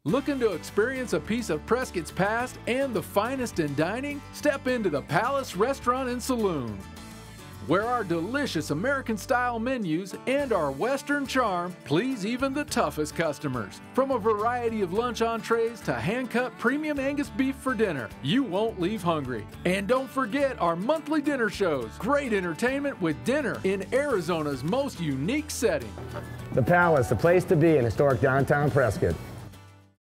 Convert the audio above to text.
Looking to experience a piece of Prescott's past and the finest in dining? Step into the Palace Restaurant and Saloon, where our delicious American-style menus and our Western charm please even the toughest customers. From a variety of lunch entrees to hand-cut premium Angus beef for dinner, you won't leave hungry. And don't forget our monthly dinner shows. Great entertainment with dinner in Arizona's most unique setting. The Palace, the place to be in historic downtown Prescott.